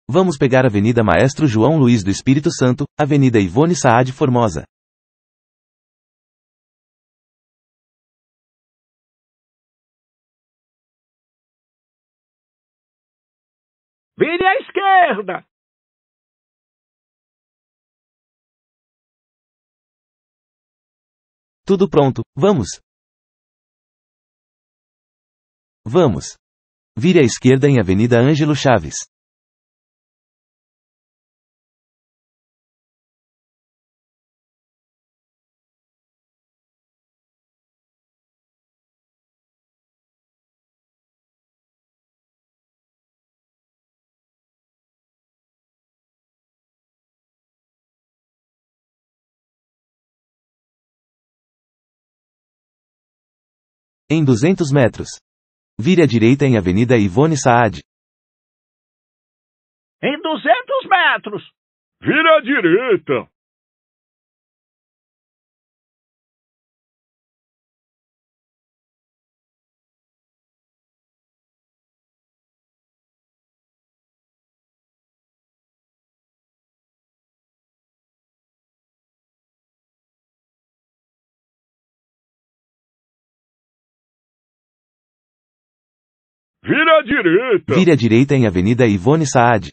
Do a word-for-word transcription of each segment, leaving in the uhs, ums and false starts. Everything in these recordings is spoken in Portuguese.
Vamos pegar Avenida Maestro João Luiz do Espírito Santo, Avenida Ivone Saad Formosa. Vire à esquerda! Tudo pronto, vamos! Vamos! Vire à esquerda em Avenida Ângelo Chaves. Em duzentos metros. Vire à direita em Avenida Ivone Saad. Em duzentos metros! Vire à direita! Vire à direita! Vire à direita em Avenida Ivone Saad.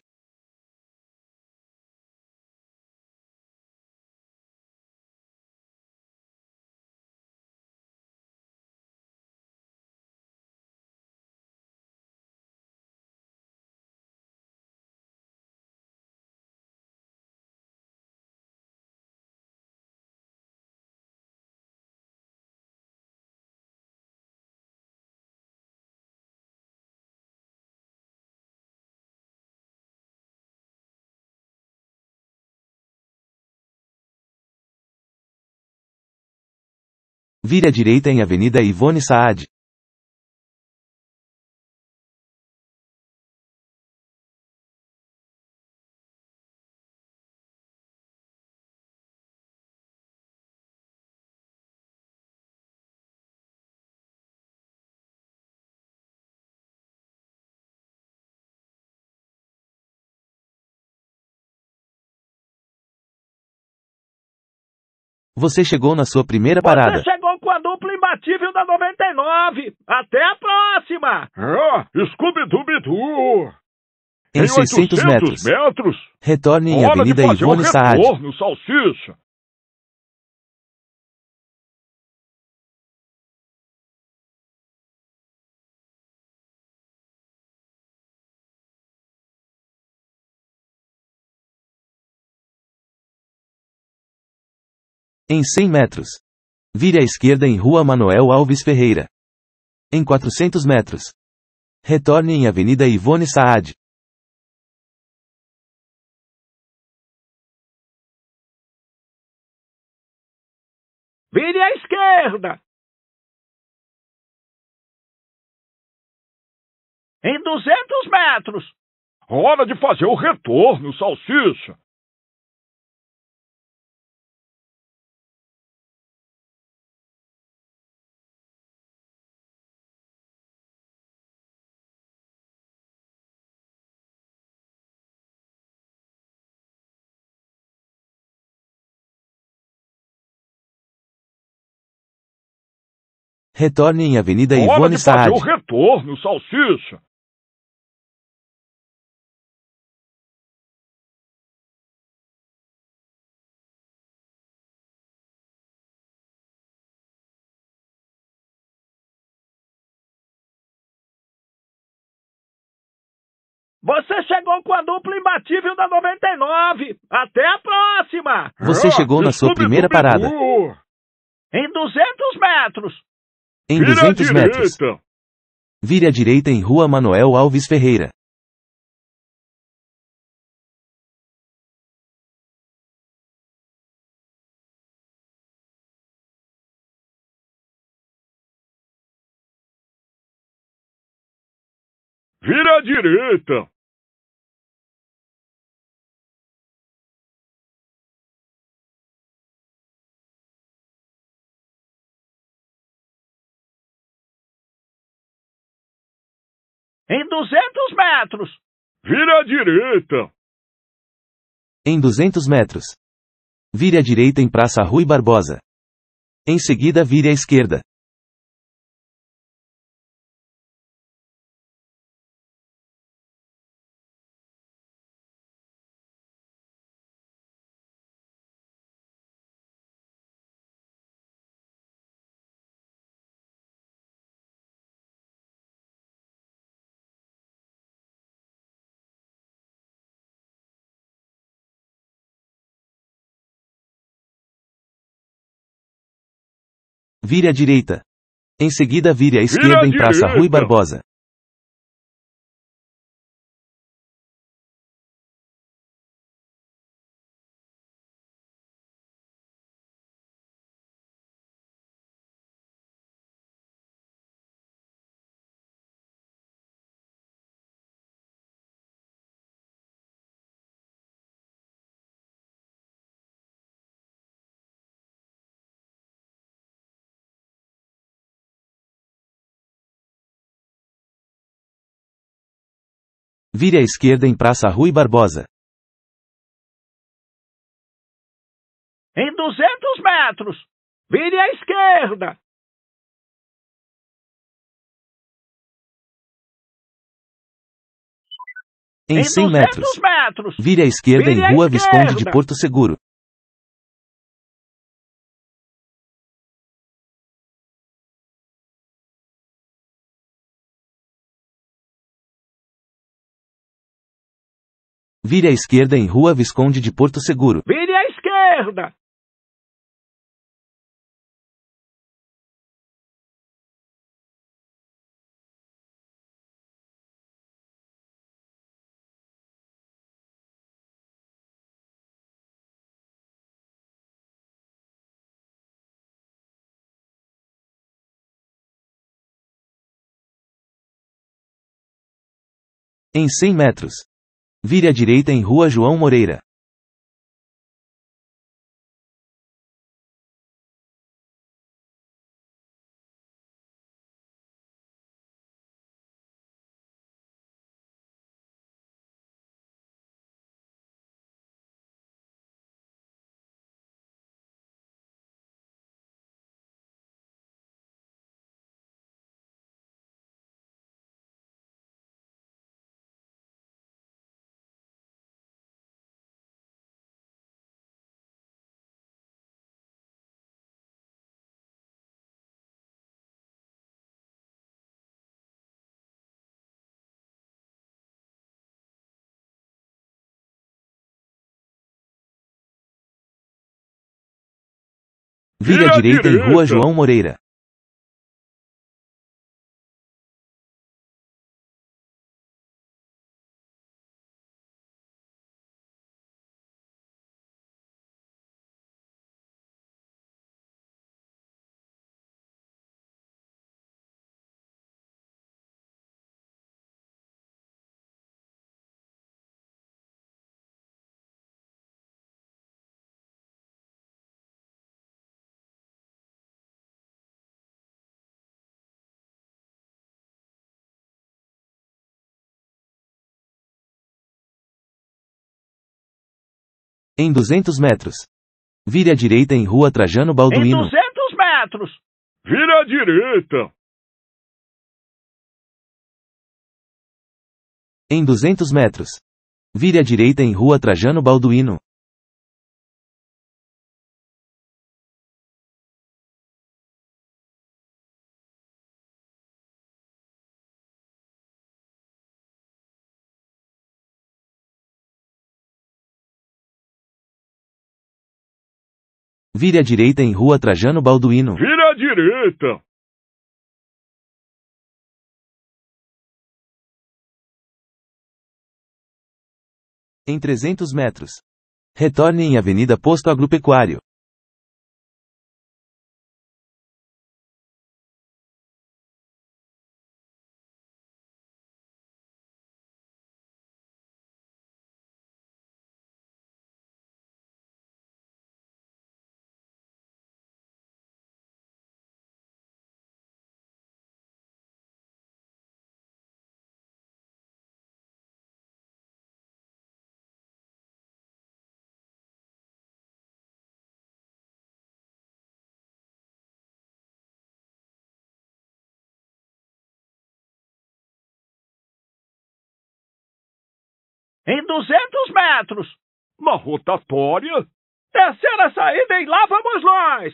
Vire à direita em Avenida Ivone Saad. Você chegou na sua primeira parada. Você chegou com a dupla imbatível da noventa e nove! Até a próxima! Ah, Scooby-Dooby-Doo! Em seiscentos metros. metros? Retorne em Hora Avenida de fazer Ivone o Saad. retorno, salsicha! Em cem metros. Vire à esquerda em Rua Manoel Alves Ferreira. Em quatrocentos metros. Retorne em Avenida Ivone Saad. Vire à esquerda! Em duzentos metros! Hora de fazer o retorno, salsicha! Retorne em Avenida Hora Ivone de fazer Saad. o retorno, salsicha! Você chegou com a dupla imbatível da noventa e nove! Até a próxima! Você Ah, chegou na sua primeira parada. Scooby-Dooby-Doo! Em duzentos metros! Em Vire à duzentos metros. direita! Vire à direita em Rua Manoel Alves Ferreira. Vire à direita! Em duzentos metros! Vire à direita. Em duzentos metros. Vire à direita em Praça Rui Barbosa. Em seguida vire à esquerda. Vire à direita. Em seguida vire à esquerda em Praça Rui Barbosa. Vire à esquerda em Praça Rui Barbosa. Em duzentos metros. Vire à esquerda. Em cem metros. metros. Vire à esquerda Vire em à Rua esquerda. Visconde de Porto Seguro. Vire à esquerda em Rua Visconde de Porto Seguro. Vire à esquerda. Em cem metros. Vire à direita em Rua João Moreira. Vire à direita em Rua João Moreira. Em duzentos metros. Vire à direita em Rua Trajano Em Balduino. duzentos metros. Vire à direita. Em duzentos metros. Vire à direita em Rua Trajano Balduino. Vire à direita em Rua Trajano Balduino. Vire à direita. Em trezentos metros. Retorne em Avenida Posto Agropecuário. Em duzentos metros. Na rotatória? Terceira saída e lá vamos nós.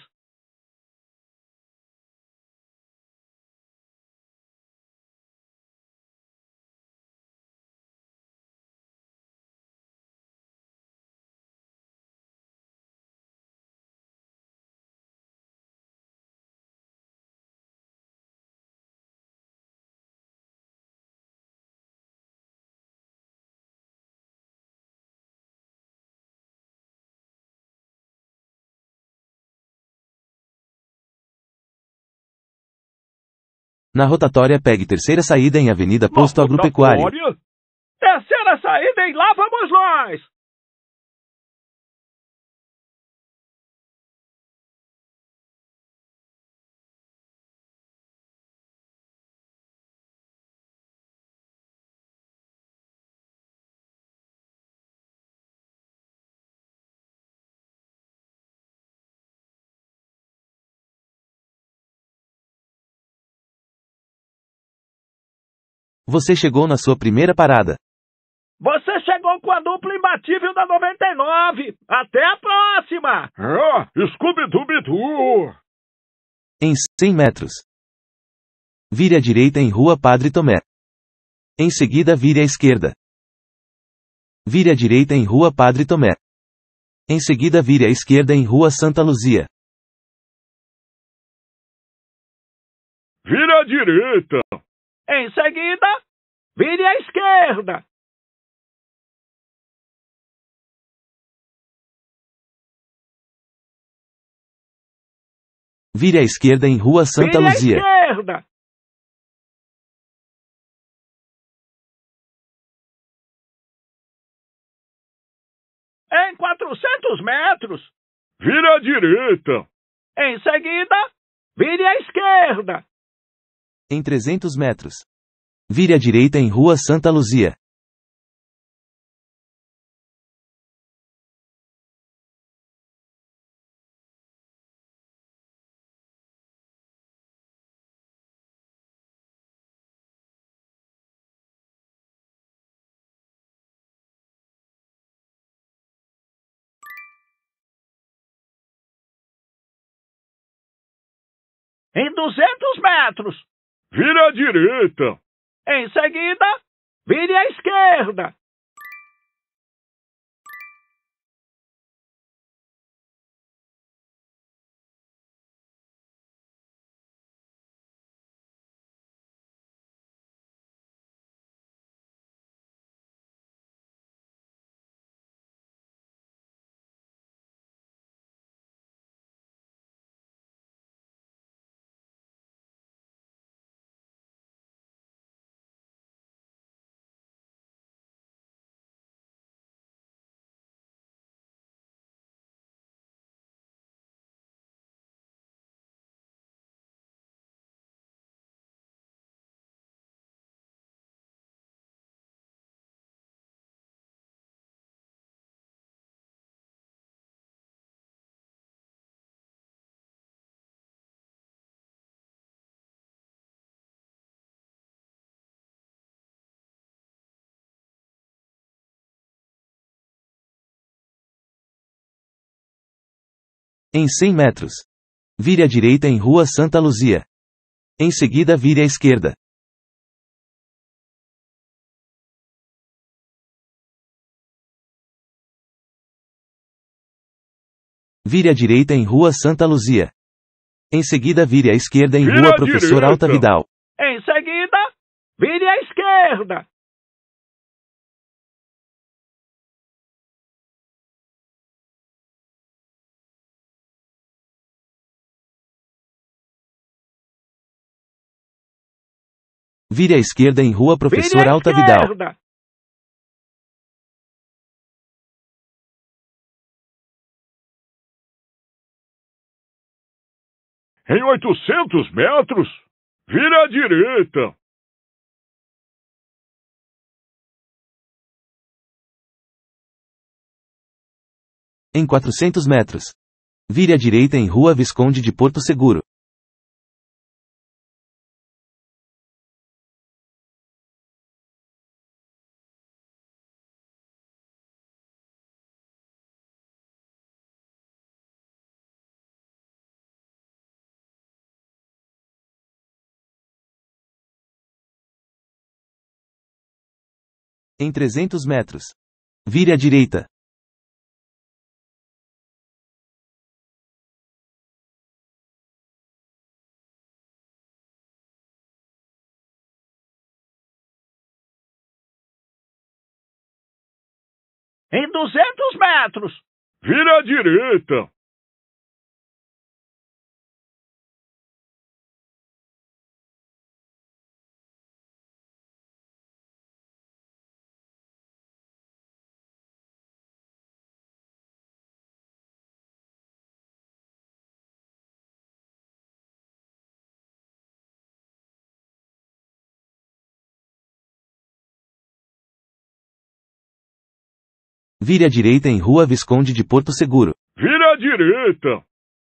Na rotatória pegue terceira saída em Avenida Posto Na Agropecuário. rotatória? Terceira saída e lá vamos nós. Você chegou na sua primeira parada. Você chegou com a dupla imbatível da noventa e nove. Até a próxima. Ah, Scooby-Dooby-Doo! Em cem metros. Vire à direita em Rua Padre Tomé. Em seguida vire à esquerda. Vire à direita em Rua Padre Tomé. Em seguida vire à esquerda em Rua Santa Luzia. Vira à direita! Em seguida, vire à esquerda. Vire à esquerda em Rua Santa Vire à Luzia. esquerda. Em quatrocentos metros. Vira à direita! Em seguida, vire à esquerda. Em trezentos metros. Vire à direita em Rua Santa Luzia. Em duzentos metros. Vira à direita! Em seguida, vire à esquerda. Em cem metros. Vire à direita em Rua Santa Luzia. Em seguida vire à esquerda. Vire à direita em Rua Santa Luzia. Em seguida vire à esquerda em Vire Rua à Professor direita. Alta Vidal. Em seguida, vire à esquerda. Vire à esquerda em Rua Vire Professor à Alta Vidal. esquerda. Em oitocentos metros? Vira à direita! Em quatrocentos metros. Vire à direita em Rua Visconde de Porto Seguro. Em trezentos metros. Vire à direita. Em duzentos metros. Vire à direita. Vire à direita em Rua Visconde de Porto Seguro. Vire à direita.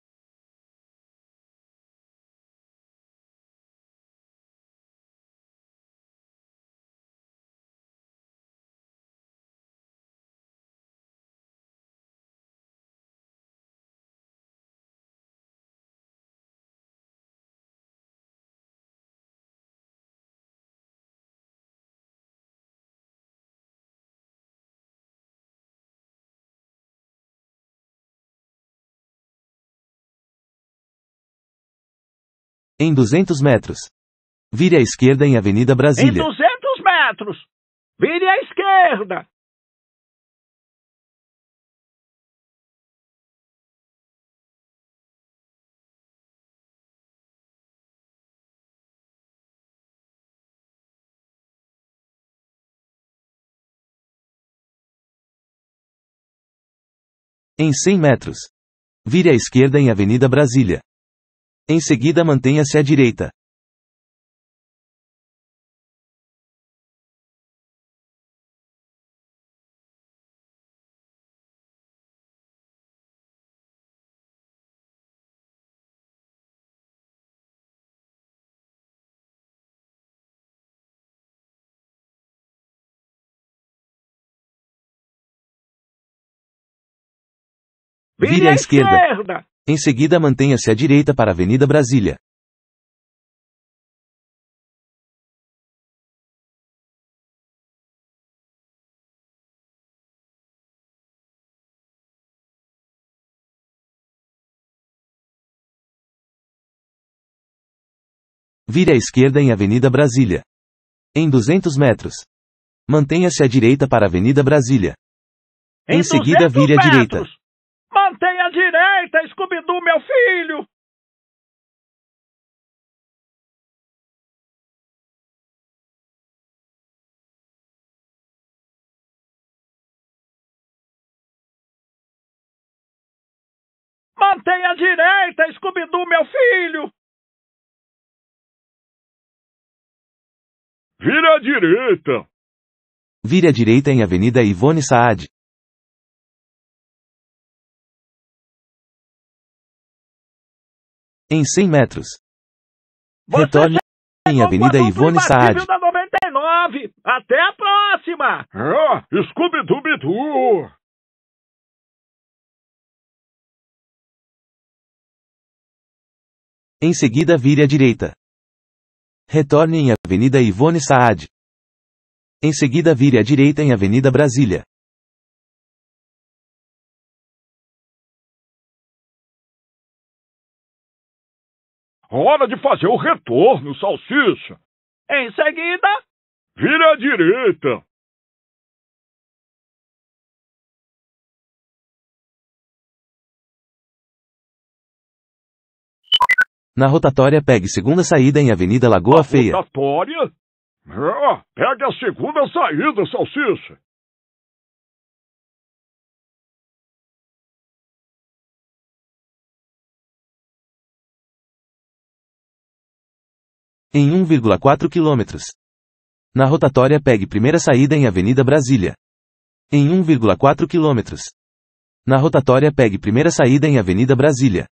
Em duzentos metros. Vire à esquerda em Avenida Em Brasília. duzentos metros. Vire à esquerda. Em cem metros. Vire à esquerda em Avenida Brasília. Em seguida mantenha-se à direita. Vire Vire à à esquerda. esquerda. Em seguida mantenha-se à direita para a Avenida Brasília. Vire à esquerda em Avenida Brasília. Em duzentos metros. Mantenha-se à direita para a Avenida Brasília. Em Em seguida duzentos vire à direita. metros. Mantenha a direita, Scooby-Doo, meu filho. Mantenha a direita, Scooby-Doo, meu filho. Vire à direita. Vire à direita em Avenida Ivone Saad. Em cem metros. Você Retorne em chegou Avenida com a dupla Ivone Saad. imbatível da noventa e nove. Até a próxima. Ah, Scooby-Dooby-Doo. Em seguida vire à direita. Retorne em Avenida Ivone Saad. Em seguida vire à direita em Avenida Brasília. Hora de fazer o retorno, Salsicha. Em seguida, Vire à direita. Na rotatória pegue segunda saída em Avenida Lagoa A Feia. rotatória? Ah, pegue a segunda saída, Salsicha. Em um vírgula quatro quilômetros. Na rotatória pegue primeira saída em Avenida Brasília. Em um vírgula quatro quilômetros. Na rotatória pegue primeira saída em Avenida Brasília.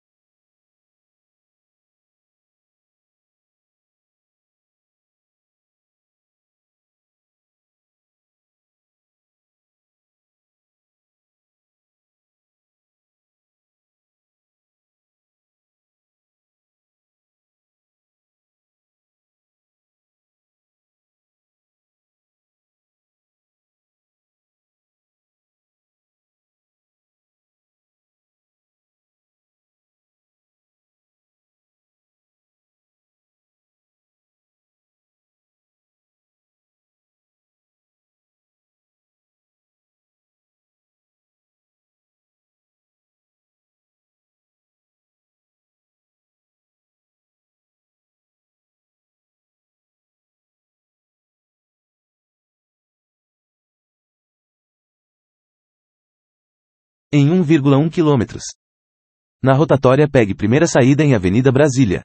Em um vírgula um quilômetros. Na rotatória pegue primeira saída em Avenida Brasília.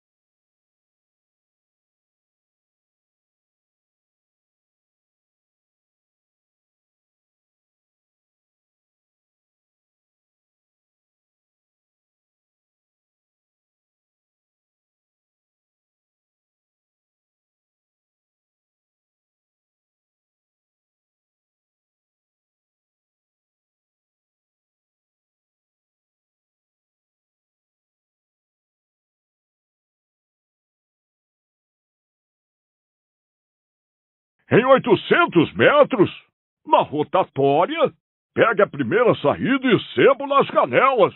Em oitocentos metros, na rotatória, pegue a primeira saída e Sebo nas Canelas.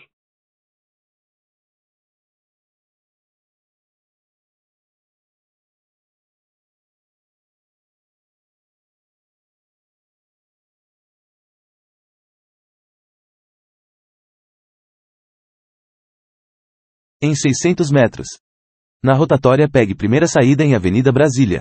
Em seiscentos metros. Na rotatória pegue primeira saída em Avenida Brasília.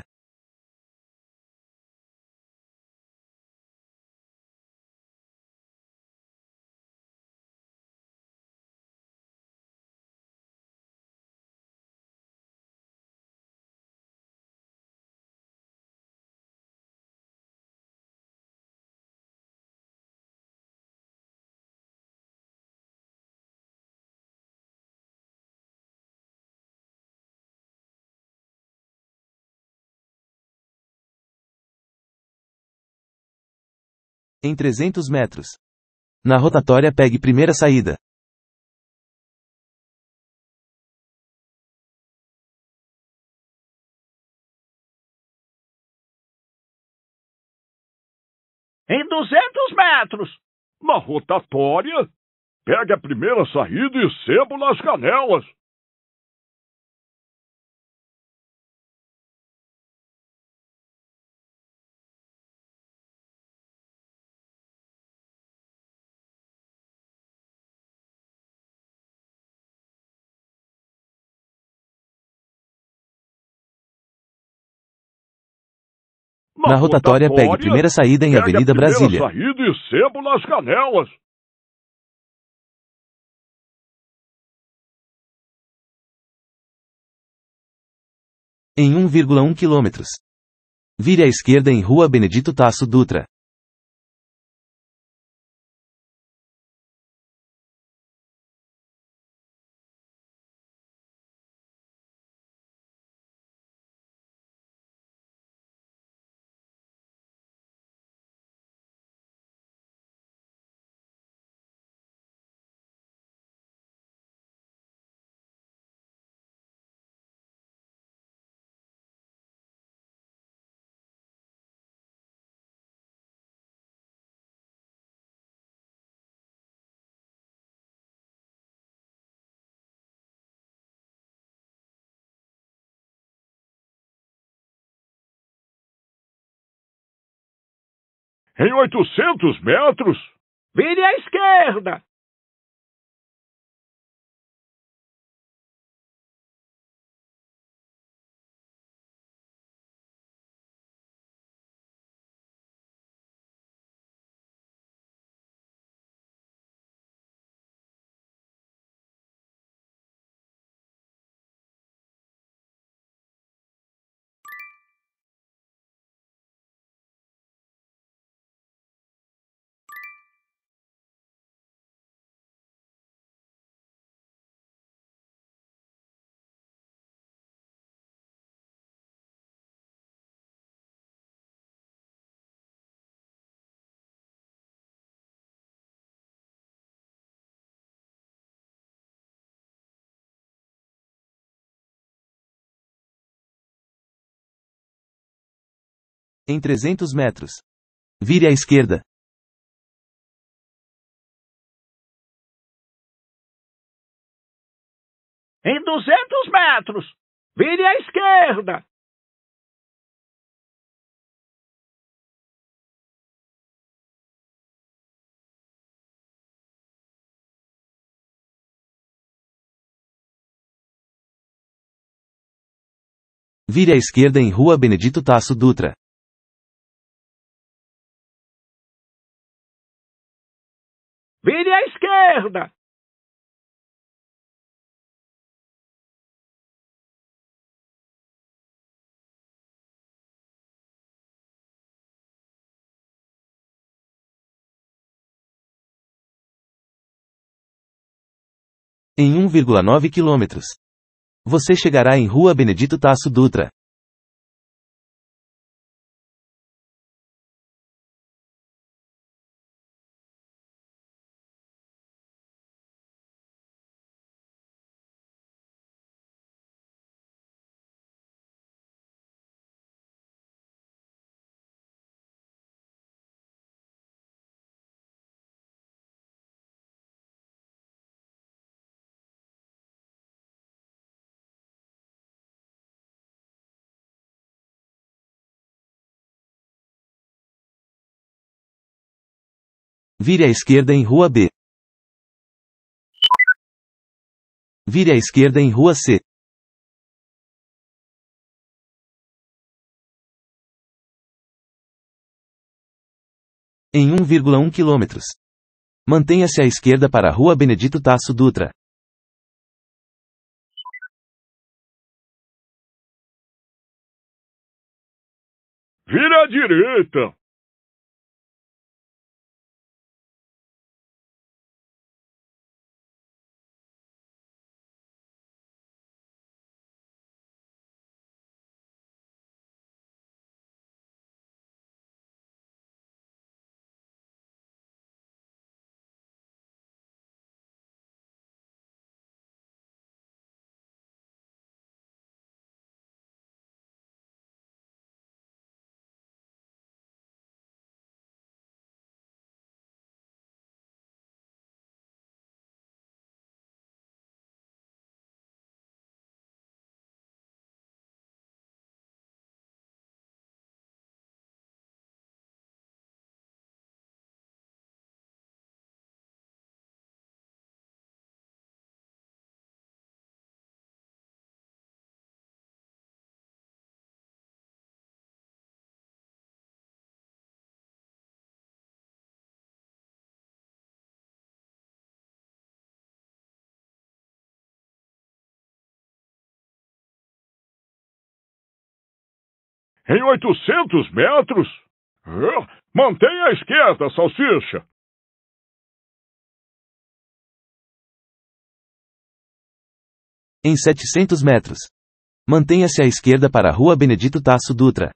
Em trezentos metros. Na rotatória pegue primeira saída. Em duzentos metros. Na rotatória, pegue a primeira saída e Sebo nas Canelas. Na rotatória pegue primeira saída em Avenida Brasília. Pegue a primeira saída e Sebo nas Canelas. Em um vírgula um quilômetros. Vire à esquerda em Rua Benedito Tasso Dutra. Em oitocentos metros, Vire à esquerda. Em trezentos metros. Vire à esquerda. Em duzentos metros. Vire à esquerda. Vire à esquerda em Rua Benedito Tasso Dutra. Vire à esquerda. Em um vírgula nove quilômetros, você chegará em Rua Benedito Tasso Dutra. Vire à esquerda em Rua B. Vire à esquerda em Rua C. Em um vírgula um quilômetros, mantenha-se à esquerda para a Rua Benedito Tasso Dutra. Vire à direita. Em oitocentos metros? É, mantenha à esquerda, salsicha. Em setecentos metros, mantenha-se à esquerda para a Rua Benedito Tasso Dutra.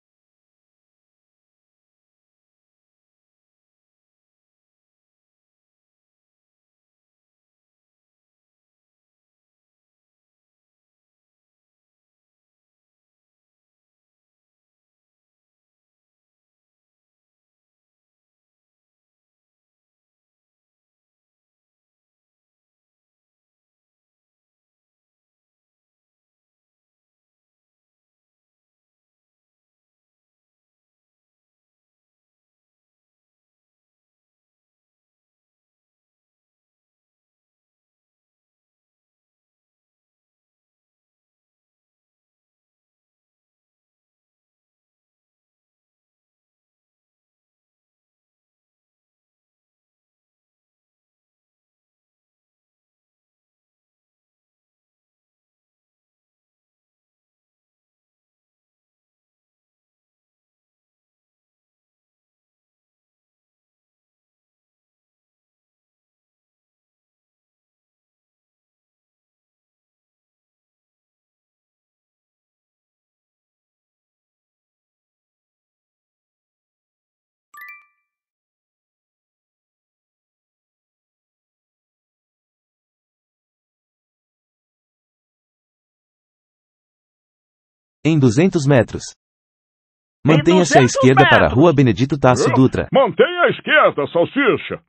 Em duzentos metros, mantenha-se à esquerda para a Rua Benedito Tasso É, Dutra. mantenha à esquerda, salsicha.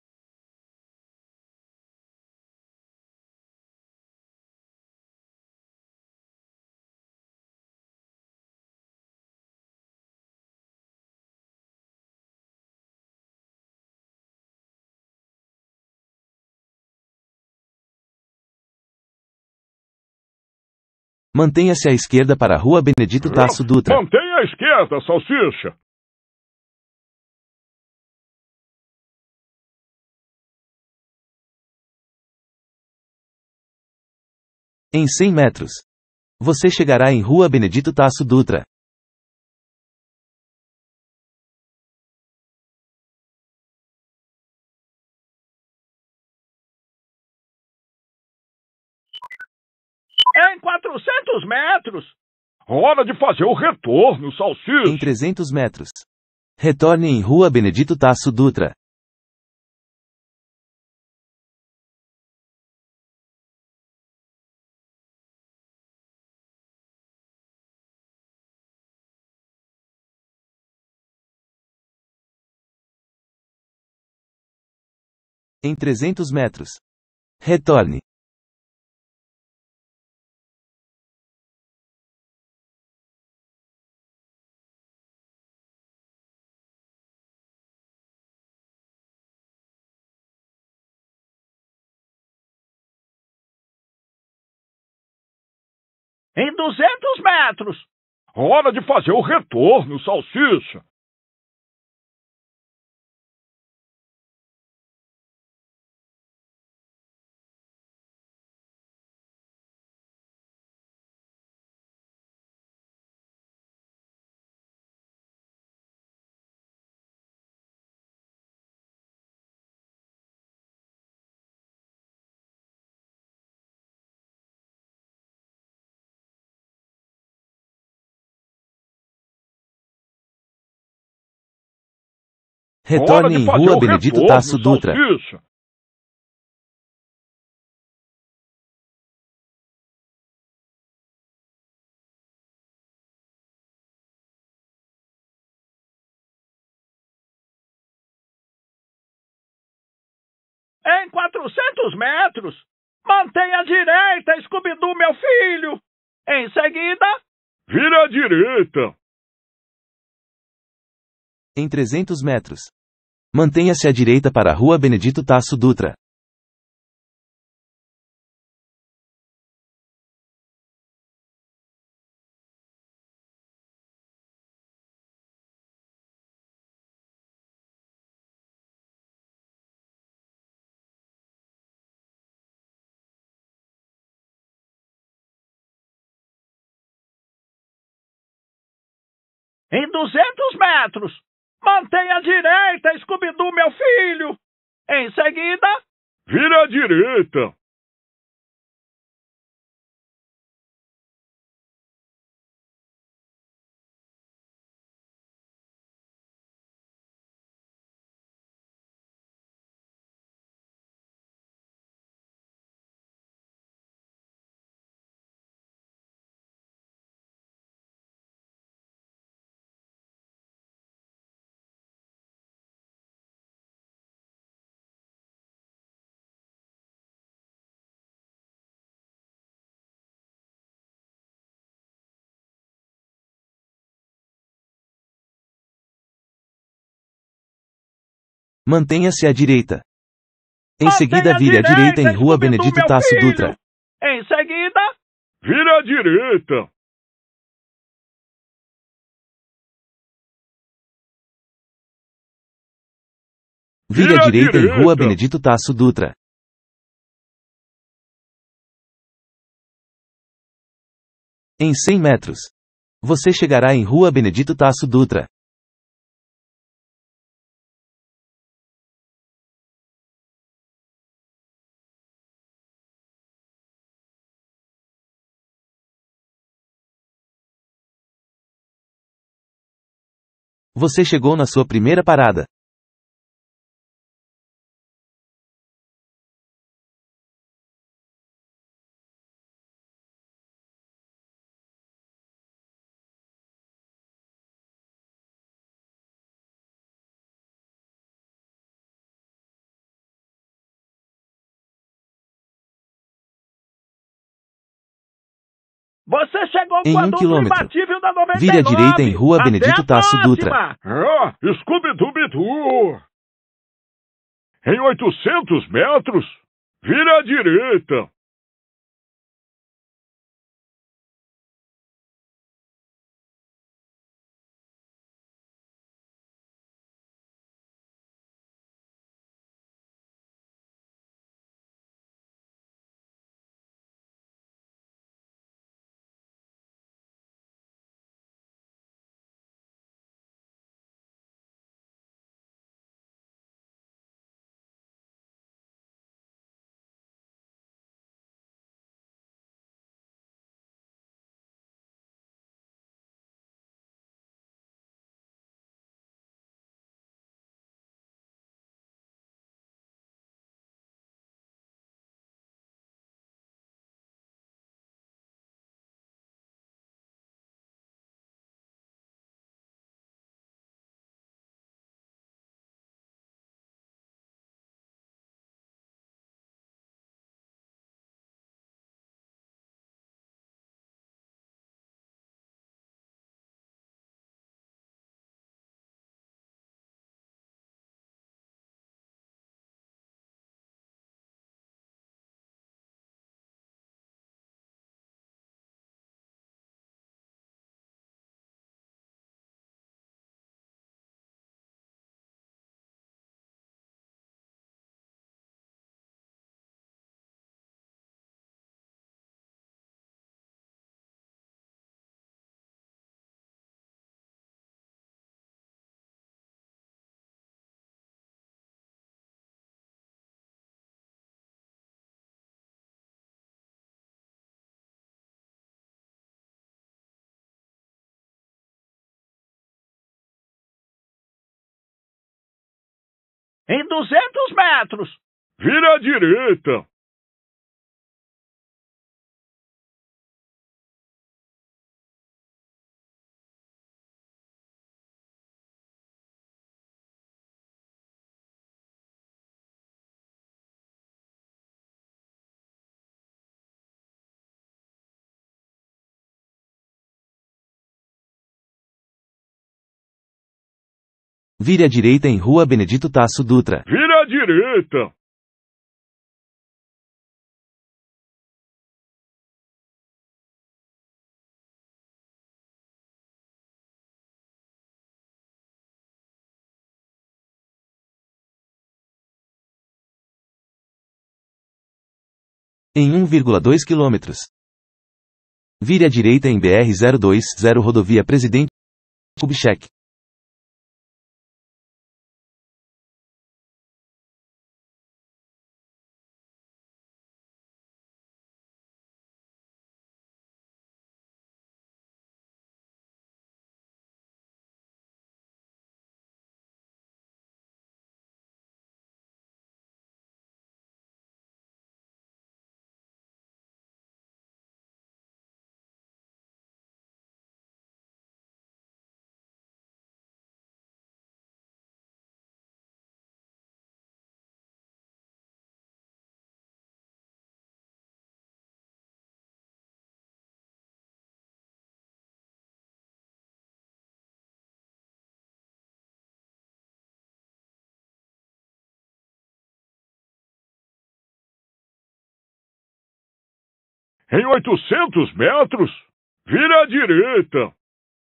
Mantenha-se à esquerda para a Rua Benedito Tasso Dutra. Mantenha à esquerda, salsicha. Em cem metros. Você chegará em Rua Benedito Tasso Dutra. Em quatrocentos metros. Hora de fazer o retorno, Salsicha. Em trezentos metros. Retorne em Rua Benedito Tasso Dutra. Em trezentos metros. Retorne. Em duzentos metros. Hora de fazer o retorno, Salsicha. Retorne em Rua Benedito Tasso Dutra. Salsicha. Em quatrocentos metros. Mantenha a direita, Scooby-Doo, meu filho. Em seguida. Vira à direita. Em trezentos metros. Mantenha-se à direita para a Rua Benedito Tasso Dutra. Em duzentos metros. Mantenha a direita, Scooby-Doo, meu filho. Em seguida. Vira à direita. Mantenha-se à direita. Em Mantenha seguida, vire à direita em Rua Benedito meu Tasso filho. Dutra. Em seguida. Vira à direita. Vire à direita em Rua Benedito Tasso Dutra. Em cem metros. Você chegará em Rua Benedito Tasso Dutra. Você chegou na sua primeira parada. Você chegou Em com a um dupla quilômetro. imbatível da noventa e nove. Vire à direita em Rua Até Benedito a Tasso Dutra. próxima. Ah, Scooby-Doo. Em oitocentos metros. Vira à direita. Em duzentos metros. Vire à direita. Vire à direita em Rua Benedito Tasso Dutra. Vire à direita. Em um vírgula dois quilômetros. Vire à direita em B R zero dois zero Rodovia Presidente Kubitschek. Em oitocentos metros, vire à direita.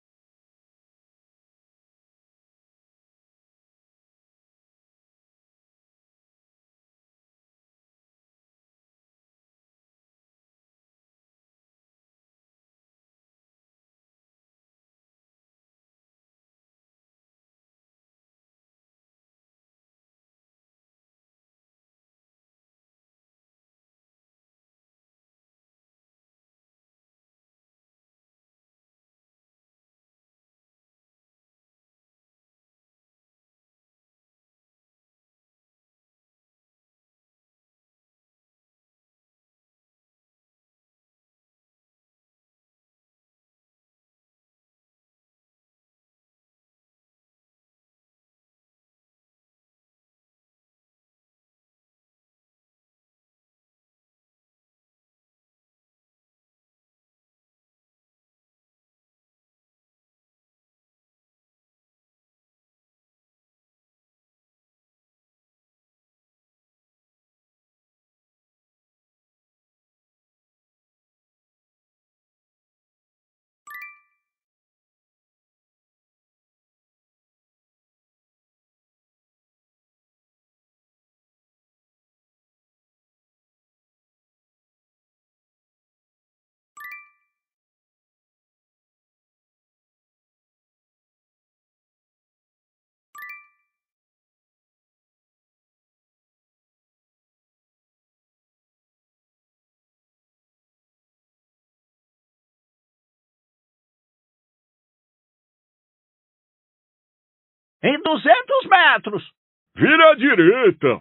Em duzentos metros. Vire à direita.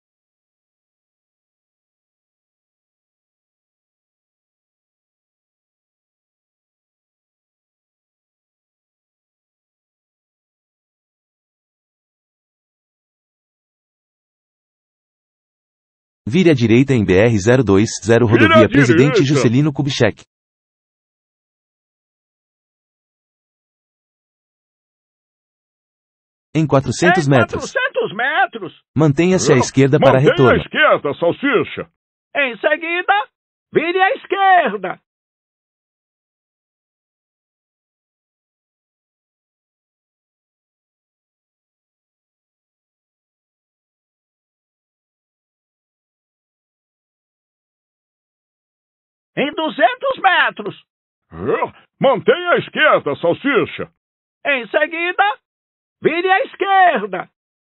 Vire à direita em B R zero dois zero Rodovia Presidente Juscelino Kubitschek. Em quatrocentos metros. quatrocentos metros. Mantenha-se à esquerda para Mantenha retorno. à esquerda, salsicha. Em seguida, vire à esquerda. Em duzentos metros. É, mantenha à esquerda, salsicha. Em seguida, vire à esquerda.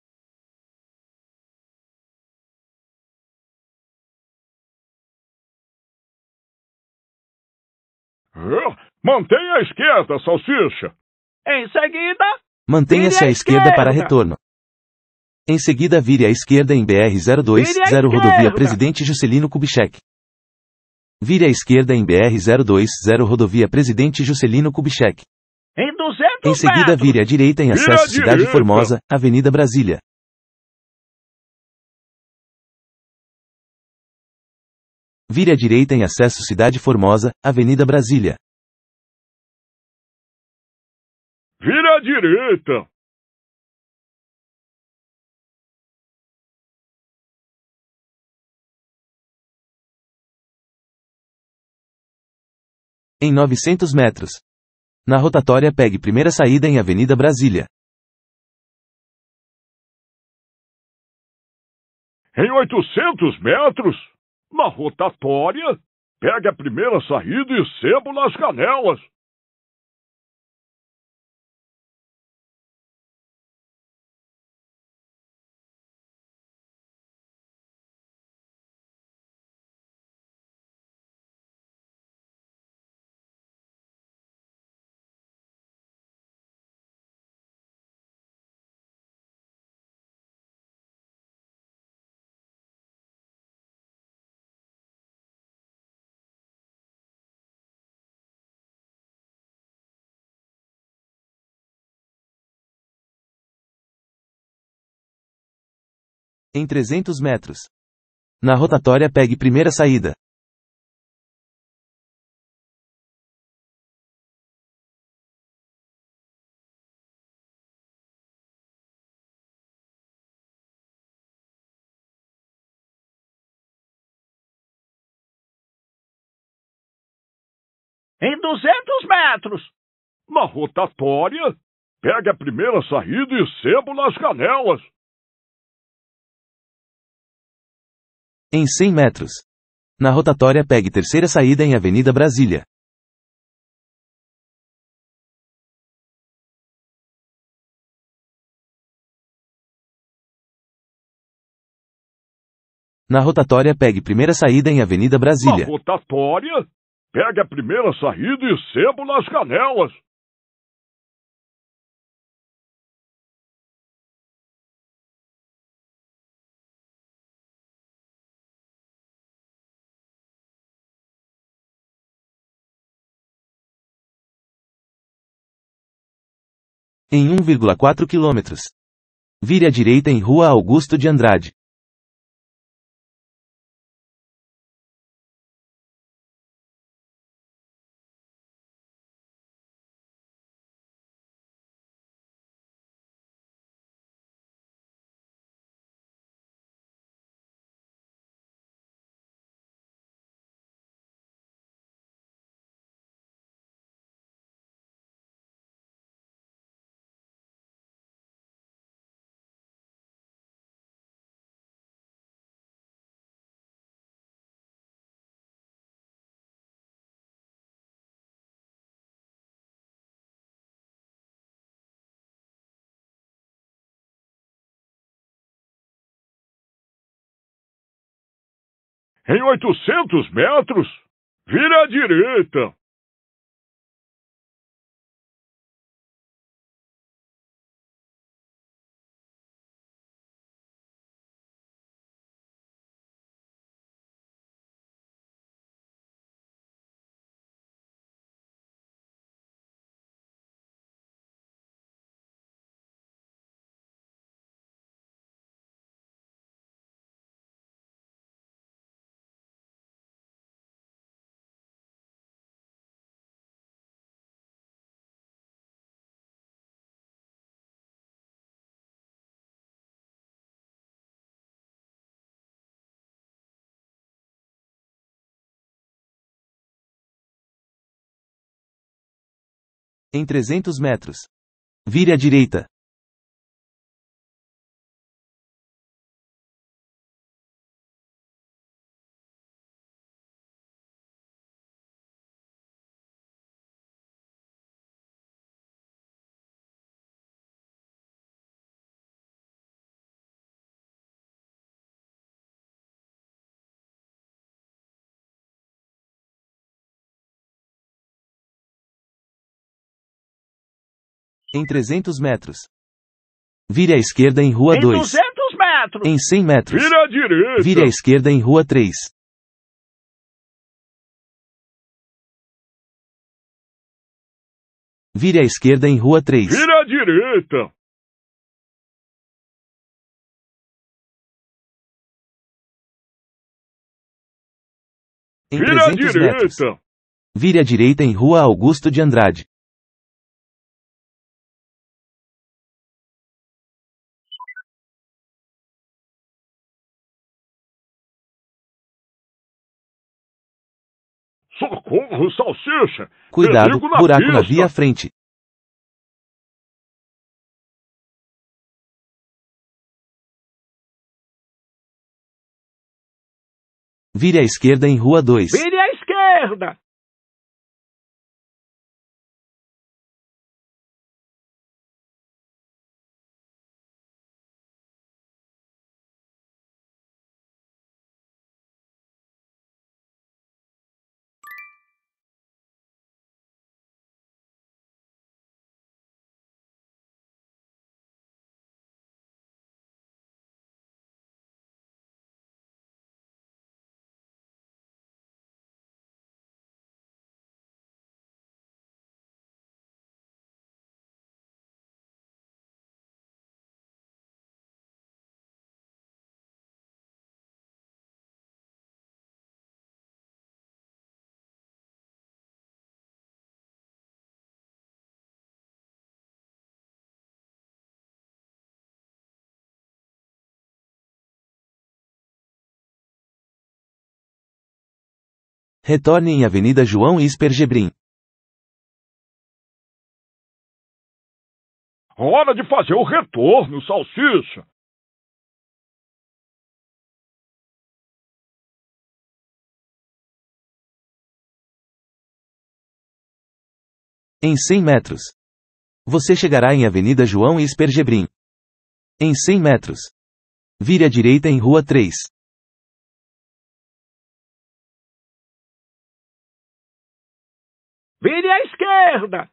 É, mantenha à esquerda, salsicha. Em seguida, Mantenha-se vire à à esquerda para esquerda. retorno. Em seguida vire à esquerda em B R zero dois zero Vire à rodovia esquerda. Presidente Juscelino Kubitschek. Vire à esquerda em B R zero dois zero rodovia Presidente Juscelino Kubitschek. Em duzentos Em seguida metros. vire à direita em Vire acesso à Cidade direita. Formosa, Avenida Brasília. Vire à direita em acesso Cidade Formosa, Avenida Brasília. Vire à direita. Em novecentos metros. Na rotatória pegue primeira saída em Avenida Brasília. Em oitocentos metros, na rotatória, pegue a primeira saída e sebo nas Canelas. Em trezentos metros. Na rotatória pegue primeira saída. Em duzentos metros. Na rotatória, pegue a primeira saída e sebo nas Canelas. Em cem metros. Na rotatória pegue terceira saída em Avenida Brasília. Na rotatória pegue primeira saída em Avenida Brasília. Na rotatória, pegue a primeira saída e sebo nas Canelas. Em um vírgula quatro quilômetros. Vire à direita em Rua Augusto de Andrade. Em oitocentos metros, vire à direita. Em trezentos metros. Vire à direita. Em trezentos metros. Vire à esquerda em Rua Em dois. duzentos metros. Em cem metros. Vire à direita. Vire à esquerda em rua três. Vire à esquerda em rua três. Vire à direita. Em Vire à trezentos metros. direita. Vire à direita em rua Augusto de Andrade. Socorro, salsicha. Cuidado, Perigo na buraco na pista. via à frente. Vire à esquerda em rua dois. Vire à esquerda. Retorne em Avenida João Ispergebrim. Hora de fazer o retorno, salsicha. Em cem metros. Você chegará em Avenida João Ispergebrim. Em cem metros. Vire à direita em rua três. Vire à esquerda.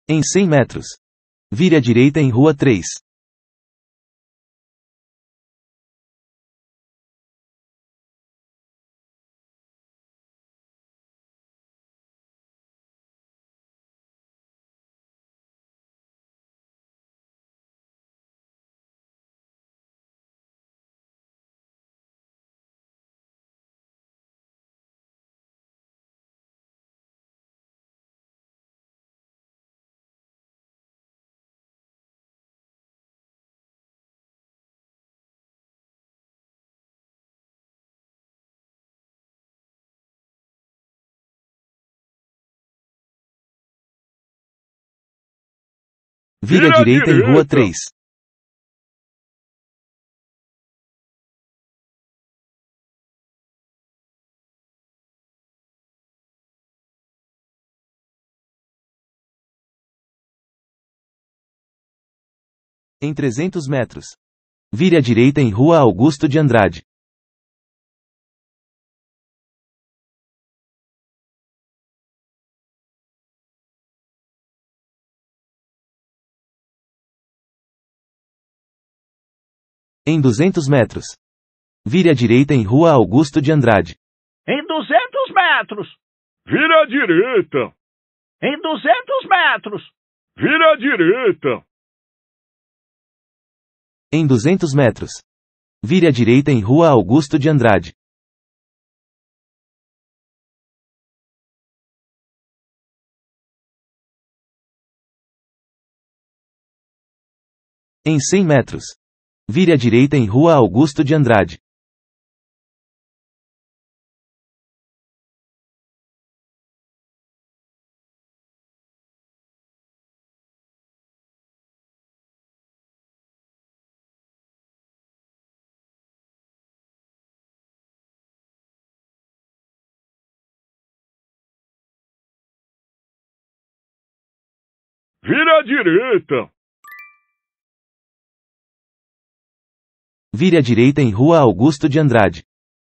Em cem metros. Vire à direita em rua três. Vire à direita em rua três. Em trezentos metros. Vire à direita em rua Augusto de Andrade. Em duzentos metros. Vire à direita em rua Augusto de Andrade. Em duzentos metros. Vira à direita. Em duzentos metros. Vira à direita. Em duzentos metros. Vire à direita em rua Augusto de Andrade. Em cem metros. Vire à direita em rua Augusto de Andrade. Vira à direita. Vire à direita em rua Augusto de Andrade.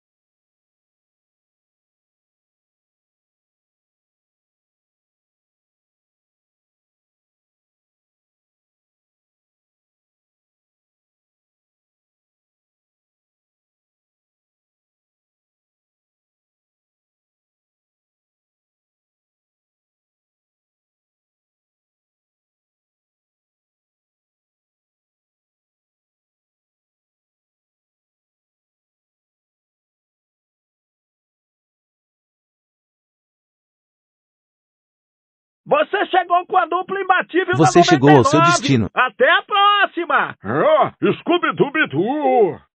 Você chegou com a dupla imbatível Você da chegou ao seu noventa e nove. destino. Até a próxima! Ah, Scooby-Dooby-Doo.